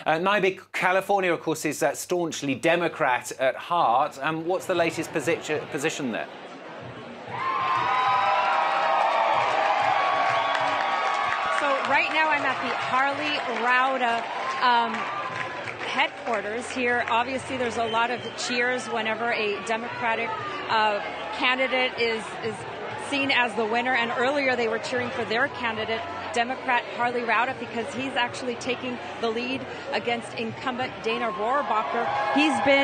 Naibi, California, of course, is staunchly Democrat at heart. What's the latest position there? So right now I'm at the Harley Rauda headquarters here. Obviously, there's a lot of cheers whenever a Democratic candidate is seen as the winner. And earlier they were cheering for their candidate, Democrat Harley Rauda, because he's actually taking the lead against incumbent Dana Rohrabacher. He's been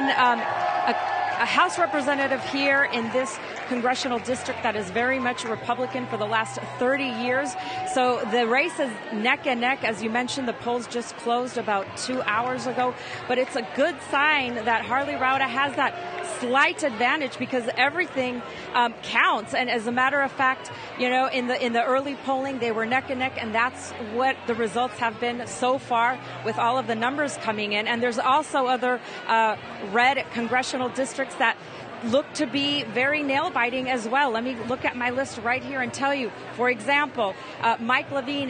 a House representative here in this congressional district that is very much Republican for the last 30 years. So the race is neck and neck. As you mentioned, the polls just closed about 2 hours ago. But it's a good sign that Harley Rauda has that slight advantage because everything counts. And as a matter of fact, you know, in the early polling, they were neck and neck, and that's what the results have been so far with all of the numbers coming in. And there's also other red congressional districts that look to be very nail-biting as well. Let me look at my list right here and tell you. For example, Mike Levine,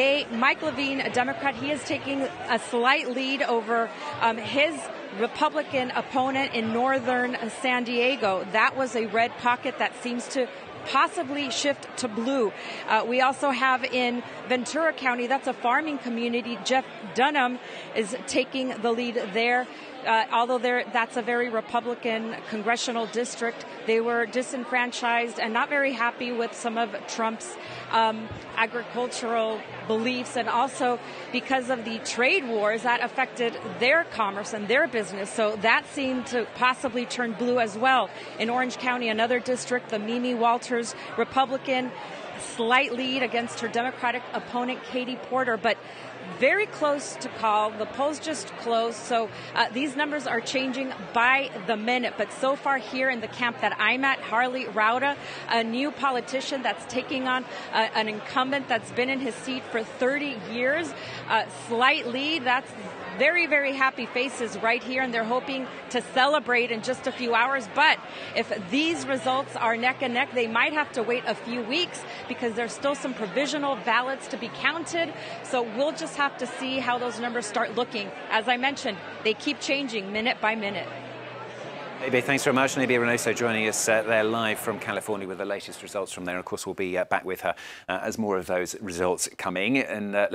a Democrat, he is taking a slight lead over his Republican opponent in northern San Diego. That was a red pocket that seems to possibly shift to blue. We also have in Ventura County, that's a farming community, Jeff Dunham is taking the lead there. Although that's a very Republican congressional district, they were disenfranchised and not very happy with some of Trump's agricultural beliefs, and also because of the trade wars that affected their commerce and their business. So that seemed to possibly turn blue as well. In Orange County, another district, the Mimi Walters Republican, slight lead against her Democratic opponent, Katie Porter, but very close to call. The polls just closed, so these numbers are changing by the minute. But so far here in the camp that I'm at, Harley Rauda, a new politician that's taking on an incumbent that's been in his seat for 30 years, slight lead. That's very, very happy faces right here, and they're hoping to celebrate in just a few hours. But if these results are neck and neck, they might have to wait a few weeks because there's still some provisional ballots to be counted. So we'll just have to see how those numbers start looking. As I mentioned, they keep changing minute by minute. Naibi, thanks very much. Naibi Reynoso joining us there live from California with the latest results from there. Of course, we'll be back with her as more of those results come in. And